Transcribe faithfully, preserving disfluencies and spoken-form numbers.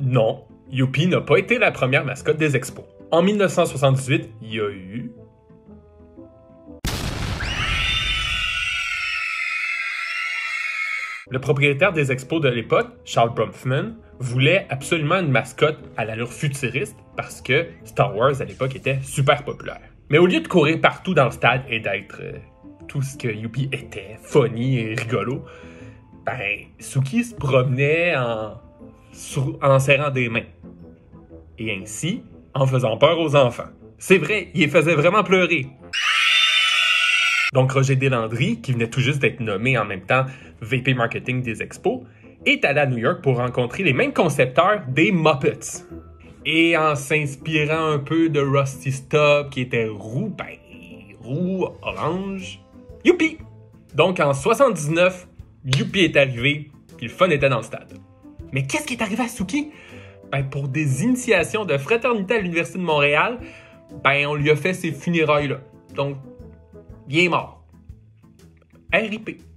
Non, Youpi n'a pas été la première mascotte des expos. En mille neuf cent soixante-dix-huit, il y a eu... Le propriétaire des expos de l'époque, Charles Bronfman, voulait absolument une mascotte à l'allure futuriste parce que Star Wars à l'époque était super populaire. Mais au lieu de courir partout dans le stade et d'être euh, tout ce que Youpi était, funny et rigolo, ben, Suki se promenait en, sur, en serrant des mains. Et ainsi, en faisant peur aux enfants. C'est vrai, il les faisait vraiment pleurer. Donc Roger Deslandry, qui venait tout juste d'être nommé en même temps V P Marketing des Expos, est allé à New York pour rencontrer les mêmes concepteurs des Muppets. Et en s'inspirant un peu de Rusty Stub, qui était roux, ben, roux, orange, Youpi! Donc en soixante-dix-neuf, Youpi est arrivé, puis le fun était dans le stade. Mais qu'est-ce qui est arrivé à Suki? Ben, pour des initiations de fraternité à l'Université de Montréal, ben, on lui a fait ses funérailles là. Donc, il est mort. R I P